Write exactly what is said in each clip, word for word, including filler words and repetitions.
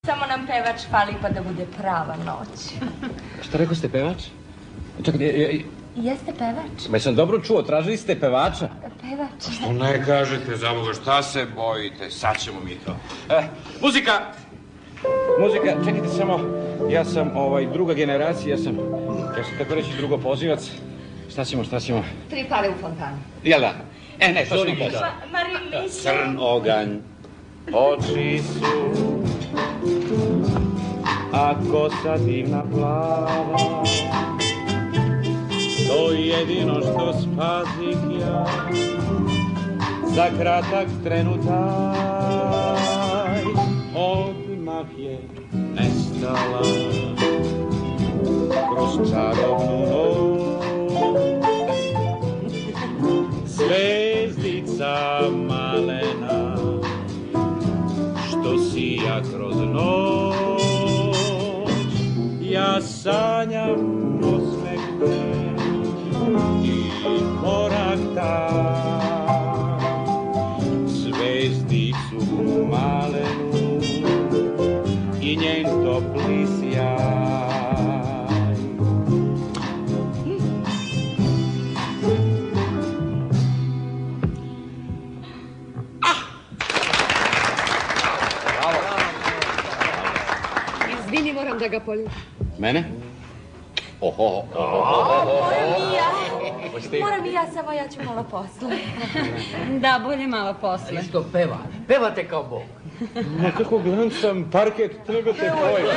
Samo nam pevač fali pa da bude prava noć. Šta rekao ste, pevač? Čekaj, jeste pevač? Ma jesam dobro čuo, tražili ste pevača? Pevač. Što ne kažete, za Boga, šta se bojite? Sad ćemo mi to. E, muzika! Muzika, čekajte samo, ja sam ovaj, druga generacija, ja sam, ja sam tako reći drugo pozivac. Šta ćemo, šta ćemo? Tri pare u fontanu. Jel da? E, ne, to ćemo posle. Marilisa. Crn oganj, oči su, a kosa divna plava. To jedino što spasih ja, za kratak trenutak, odmah je nestala kroz čarobnu noć. Zvezdica malena, što sija kroz noć, ja sanjam osmeh i korak tam, zvezdicu malenu i njen topli sjaj. Izvini, moram da ga poljubim. Mene? Oho, oho, Moram i ja. Moram i ja, samo ja ću malo posle. Da, bolje malo posle. Što peva? Pevate kao Bog. Ma kako glancam parket, trebate tvoj.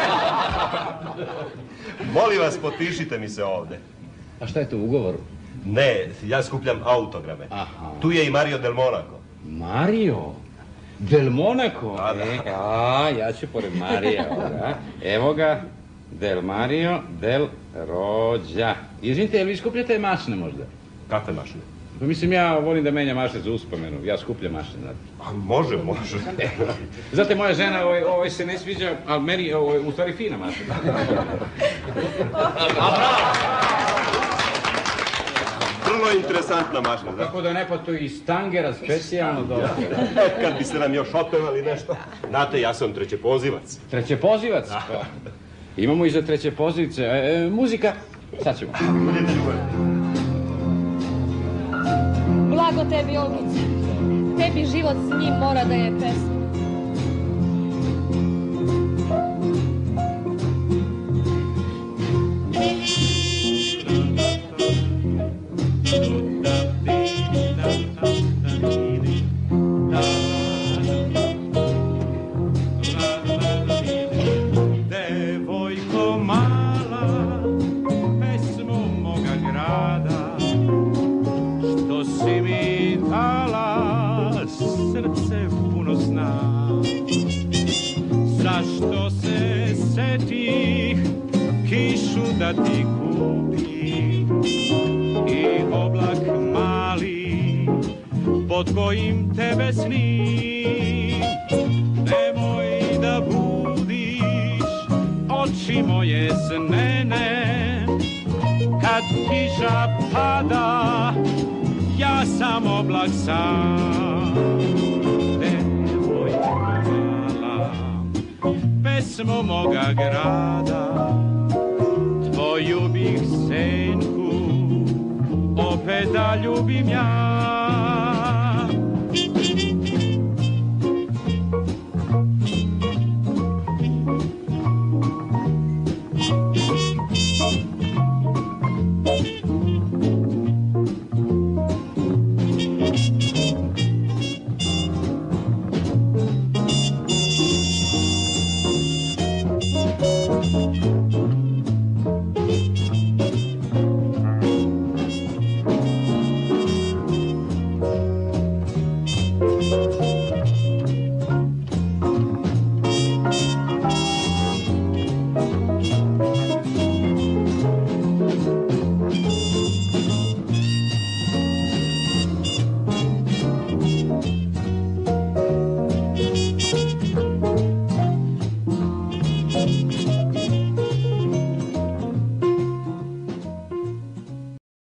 Molim vas, potpišite mi se ovde. A šta je to u ugovoru? Ne, ja skupljam autograme. Aha. Tu je i Mario Del Monaco. Mario? Del Monaco? A, da. E, a, ja ću pored Marija ovoga. Evo ga, Del Mario, Del Rođa. Izvinite, jel vi skupljate mašne možda? Kakve mašne? Pa mislim, ja volim da menjam mašne za uspomenu. Ja skupljam mašne, znate. A može, može. Znate, moja žena ovaj, ovaj se ne sviđa, ali meni ovaj, u stvari fina mašna. A bravo! Vrlo interesantna mašna, da? Tako da ne, pa to i stangera specijalno dobro. Kad biste nam još otpevali nešto. Znate, ja sam treće pozivac. Treće pozivac? Pa, imamo i za treće pozivice. E, e, muzika, sad ćemo. Budite ljubavi. Blago tebi, Olgice. Tebi život s njim mora da je pesma. Devojko mala, pesmu moga grada, što si mi dala srce puno sna. Zašto se setih kišu da ti kupim i oblak mali pod kojim tebe snim. Nemoj da budiš oči moje snene, kad kiša pada, ja sam oblak sam. Devojko mala, pesmo moga grada, tvoju bih senku opet da ljubim ja. Thank you.